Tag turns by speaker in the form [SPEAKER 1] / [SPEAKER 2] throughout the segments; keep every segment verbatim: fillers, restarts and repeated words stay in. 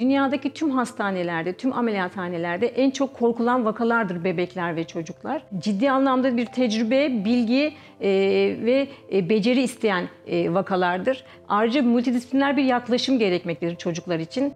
[SPEAKER 1] Dünyadaki tüm hastanelerde, tüm ameliyathanelerde en çok korkulan vakalardır bebekler ve çocuklar. Ciddi anlamda bir tecrübe, bilgi e, ve e, beceri isteyen e, vakalardır. Ayrıca multidisipliner bir yaklaşım gerekmektedir çocuklar için.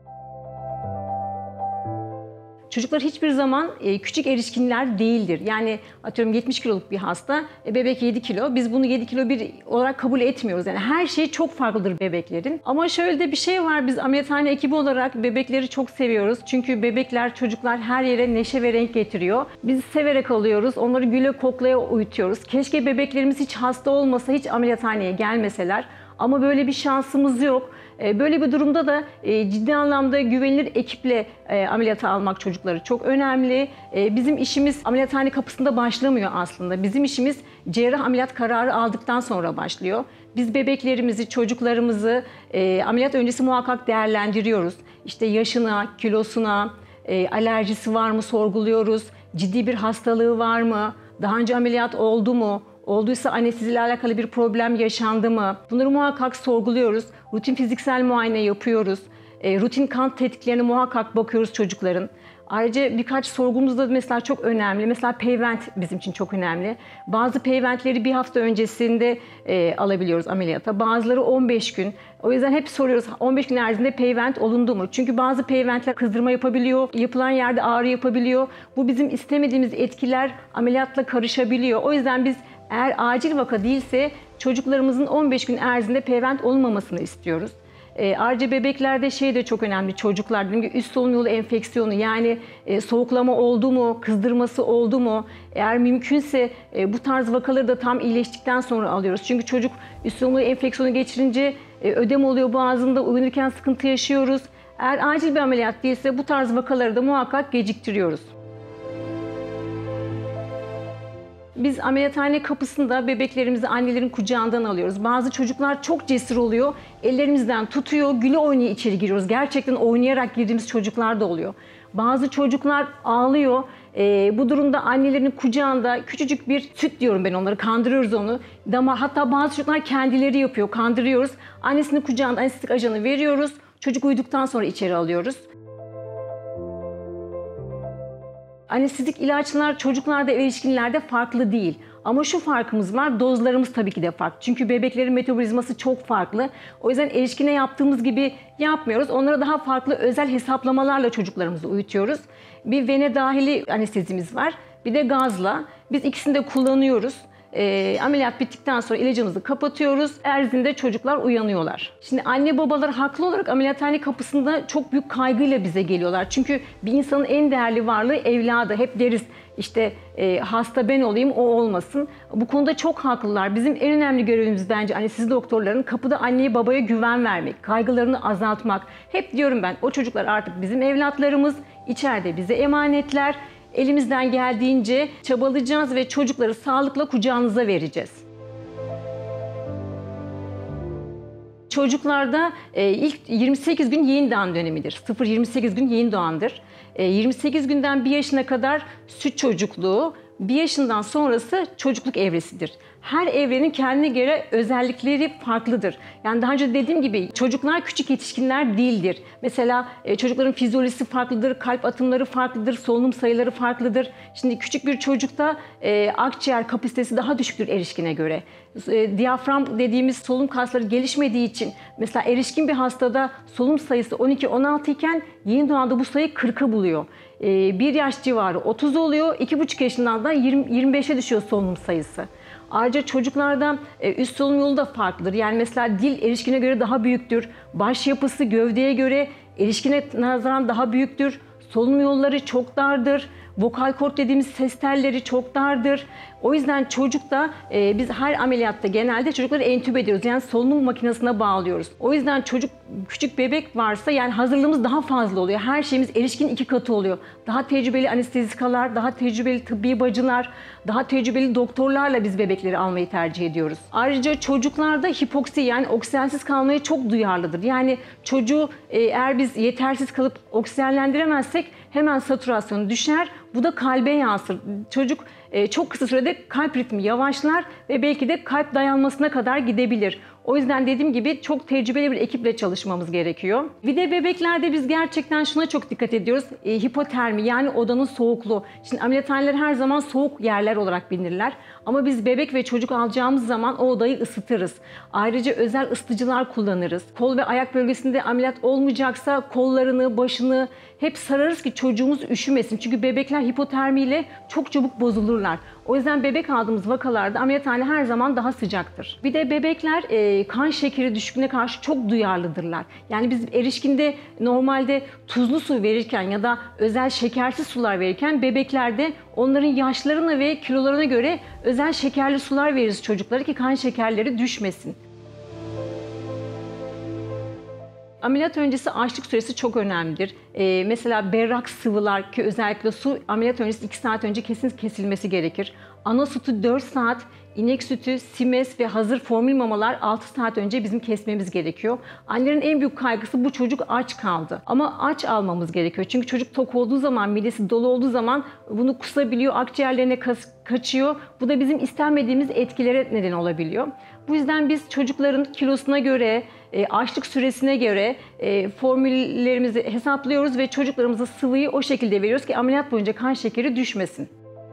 [SPEAKER 1] Çocuklar hiçbir zaman e, küçük erişkinler değildir. Yani atıyorum yetmiş kiloluk bir hasta, e, bebek yedi kilo. Biz bunu yedi kilo bir olarak kabul etmiyoruz. Yani her şey çok farklıdır bebeklerin. Ama şöyle de bir şey var. Biz ameliyathane ekibi olarak bebekleri çok seviyoruz. Çünkü bebekler, çocuklar her yere neşe ve renk getiriyor. Biz severek alıyoruz. Onları güle koklaya uyutuyoruz. Keşke bebeklerimiz hiç hasta olmasa, hiç ameliyathaneye gelmeseler. Ama böyle bir şansımız yok. Böyle bir durumda da ciddi anlamda güvenilir ekiple ameliyata almak çocukları çok önemli. Bizim işimiz ameliyathane kapısında başlamıyor aslında. Bizim işimiz cerrah ameliyat kararı aldıktan sonra başlıyor. Biz bebeklerimizi, çocuklarımızı ameliyat öncesi muhakkak değerlendiriyoruz. İşte yaşına, kilosuna, alerjisi var mı sorguluyoruz. Ciddi bir hastalığı var mı? Daha önce ameliyat oldu mu? Olduysa anesteziyle alakalı bir problem yaşandı mı? Bunları muhakkak sorguluyoruz. Rutin fiziksel muayene yapıyoruz. E, rutin kan tetkiklerine muhakkak bakıyoruz çocukların. Ayrıca birkaç sorgumuz da mesela çok önemli. Mesela peyvent bizim için çok önemli. Bazı peyventleri bir hafta öncesinde e, alabiliyoruz ameliyata. Bazıları on beş gün. O yüzden hep soruyoruz on beş gün haricinde peyvent olundu mu? Çünkü bazı peyventler kızdırma yapabiliyor, yapılan yerde ağrı yapabiliyor. Bu bizim istemediğimiz etkiler ameliyatla karışabiliyor. O yüzden biz eğer acil vaka değilse çocuklarımızın on beş gün erzinde peyvent olmamasını istiyoruz. E, ayrıca bebeklerde şey de çok önemli, çocuklar dediğim gibi üst solunum yolu enfeksiyonu, yani e, soğuklama oldu mu, kızdırması oldu mu? Eğer mümkünse e, bu tarz vakaları da tam iyileştikten sonra alıyoruz. Çünkü çocuk üst solunum yolu enfeksiyonu geçirince e, ödem oluyor boğazında, uyanırken sıkıntı yaşıyoruz. Eğer acil bir ameliyat değilse bu tarz vakaları da muhakkak geciktiriyoruz. Biz ameliyathane kapısında bebeklerimizi annelerin kucağından alıyoruz. Bazı çocuklar çok cesur oluyor, ellerimizden tutuyor, güle oynaya içeri giriyoruz. Gerçekten oynayarak girdiğimiz çocuklar da oluyor. Bazı çocuklar ağlıyor. Ee, bu durumda annelerin kucağında küçücük bir süt diyorum ben onları, kandırıyoruz onu. Damar, hatta bazı çocuklar kendileri yapıyor, kandırıyoruz. Annesinin kucağında anestezik ajanı veriyoruz. Çocuk uyuduktan sonra içeri alıyoruz. Anestezik ilaçlar çocuklarda ve erişkinlerde farklı değil. Ama şu farkımız var, dozlarımız tabii ki de farklı. Çünkü bebeklerin metabolizması çok farklı. O yüzden erişkine yaptığımız gibi yapmıyoruz. Onlara daha farklı özel hesaplamalarla çocuklarımızı uyutuyoruz. Bir vene dahili anestezimiz var, bir de gazla. Biz ikisini de kullanıyoruz. E, ameliyat bittikten sonra ilacımızı kapatıyoruz. Erzinde çocuklar uyanıyorlar. Şimdi anne babalar haklı olarak ameliyathane kapısında çok büyük kaygıyla bize geliyorlar. Çünkü bir insanın en değerli varlığı evladı. Hep deriz işte e, hasta ben olayım, o olmasın. Bu konuda çok haklılar. Bizim en önemli görevimiz bence anestezi doktorların kapıda anneye babaya güven vermek, kaygılarını azaltmak. Hep diyorum ben, o çocuklar artık bizim evlatlarımız, içeride bize emanetler. Elimizden geldiğince çabalayacağız ve çocukları sağlıkla kucağınıza vereceğiz. Çocuklarda e, ilk yirmi sekiz gün yeni doğan dönemidir. sıfır yirmi sekiz gün yeni doğandır. E, yirmi sekiz günden bir yaşına kadar süt çocukluğu, bir yaşından sonrası çocukluk evresidir. Her evrenin kendine göre özellikleri farklıdır. Yani daha önce dediğim gibi çocuklar küçük yetişkinler değildir. Mesela e, çocukların fizyolojisi farklıdır, kalp atımları farklıdır, solunum sayıları farklıdır. Şimdi küçük bir çocukta e, akciğer kapasitesi daha düşüktür erişkine göre. E, diyafram dediğimiz solunum kasları gelişmediği için mesela erişkin bir hastada solunum sayısı on iki on altı iken yeni doğanda bu sayı kırkı buluyor. E, bir yaş civarı otuz oluyor, iki buçuk yaşından da yirmi yirmi beşe düşüyor solunum sayısı. Ayrıca çocuklarda üst solunum yolu da farklıdır. Yani mesela dil erişkine göre daha büyüktür. Baş yapısı gövdeye göre erişkine nazaran daha büyüktür. Solunum yolları çok dardır. Vokal kort dediğimiz ses telleri çok dardır. O yüzden çocukta e, biz her ameliyatta genelde çocukları entübe ediyoruz. Yani solunum makinesine bağlıyoruz. O yüzden çocuk, küçük bebek varsa yani hazırlığımız daha fazla oluyor. Her şeyimiz erişkinin iki katı oluyor. Daha tecrübeli anestezikalar, daha tecrübeli tıbbi bacılar, daha tecrübeli doktorlarla biz bebekleri almayı tercih ediyoruz. Ayrıca çocuklarda hipoksi, yani oksijensiz kalmaya çok duyarlıdır. Yani çocuğu e, eğer biz yetersiz kalıp oksijenlendiremezsek hemen satürasyonu düşer. Bu da kalbe yansır. Çocuk e, çok kısa sürede kalp ritmi yavaşlar ve belki de kalp dayanmasına kadar gidebilir. O yüzden dediğim gibi çok tecrübeli bir ekiple çalışmamız gerekiyor. Bir de bebeklerde biz gerçekten şuna çok dikkat ediyoruz. E, hipotermi, yani odanın soğukluğu. Şimdi ameliyathaneler her zaman soğuk yerler olarak bilinirler. Ama biz bebek ve çocuk alacağımız zaman o odayı ısıtırız. Ayrıca özel ısıtıcılar kullanırız. Kol ve ayak bölgesinde ameliyat olmayacaksa kollarını, başını hep sararız ki çocuğumuz üşümesin. Çünkü bebekler hipotermiyle çok çabuk bozulurlar. O yüzden bebek aldığımız vakalarda ameliyathane her zaman daha sıcaktır. Bir de bebekler e, kan şekeri düşüklüğüne karşı çok duyarlıdırlar. Yani biz erişkinde normalde tuzlu su verirken ya da özel şekersiz sular verirken bebeklerde onların yaşlarına ve kilolarına göre özel şekerli sular veririz çocuklara ki kan şekerleri düşmesin. Ameliyat öncesi açlık süresi çok önemlidir. Ee, mesela berrak sıvılar ki özellikle su ameliyat öncesi iki saat önce kesin kesilmesi gerekir. Ana sütü dört saat, inek sütü, simes ve hazır formül mamalar altı saat önce bizim kesmemiz gerekiyor. Annelerin en büyük kaygısı bu çocuk aç kaldı. Ama aç almamız gerekiyor. Çünkü çocuk tok olduğu zaman, midesi dolu olduğu zaman bunu kusabiliyor, akciğerlerine kaçıyor. Bu da bizim istenmediğimiz etkilere neden olabiliyor. Bu yüzden biz çocukların kilosuna göre, açlık süresine göre formüllerimizi hesaplıyoruz ve çocuklarımıza sıvıyı o şekilde veriyoruz ki ameliyat boyunca kan şekeri düşmesin.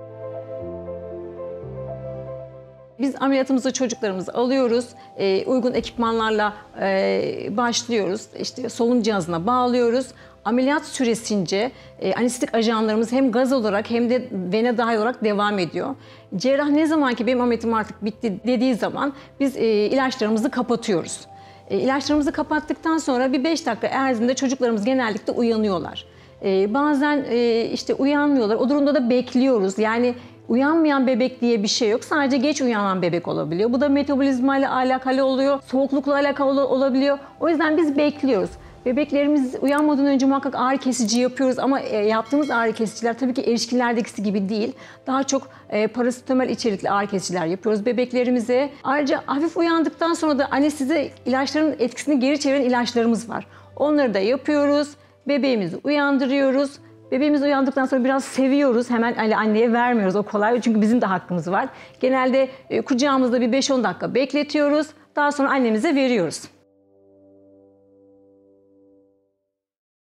[SPEAKER 1] Biz ameliyatımızda çocuklarımızı alıyoruz, e, uygun ekipmanlarla e, başlıyoruz, işte solunum cihazına bağlıyoruz. Ameliyat süresince e, anestezik ajanlarımız hem gaz olarak hem de vene dahil olarak devam ediyor. Cerrah ne zaman ki benim ameliyatım artık bitti dediği zaman biz e, ilaçlarımızı kapatıyoruz. E, ilaçlarımızı kapattıktan sonra bir beş dakika erzinde çocuklarımız genellikle uyanıyorlar. E, bazen e, işte uyanmıyorlar, o durumda da bekliyoruz. Yani uyanmayan bebek diye bir şey yok. Sadece geç uyanan bebek olabiliyor. Bu da metabolizma ile alakalı oluyor, soğuklukla alakalı olabiliyor. O yüzden biz bekliyoruz. Bebeklerimiz uyanmadan önce muhakkak ağrı kesici yapıyoruz ama yaptığımız ağrı kesiciler tabii ki erişkinlerdekisi gibi değil. Daha çok parasetamol içerikli ağrı kesiciler yapıyoruz bebeklerimize. Ayrıca hafif uyandıktan sonra da anestezi ilaçların etkisini geri çeviren ilaçlarımız var. Onları da yapıyoruz. Bebeğimizi uyandırıyoruz. Bebeğimiz uyandıktan sonra biraz seviyoruz. Hemen anneye vermiyoruz, o kolay. Çünkü bizim de hakkımız var. Genelde kucağımızda bir beş on dakika bekletiyoruz. Daha sonra annemize veriyoruz.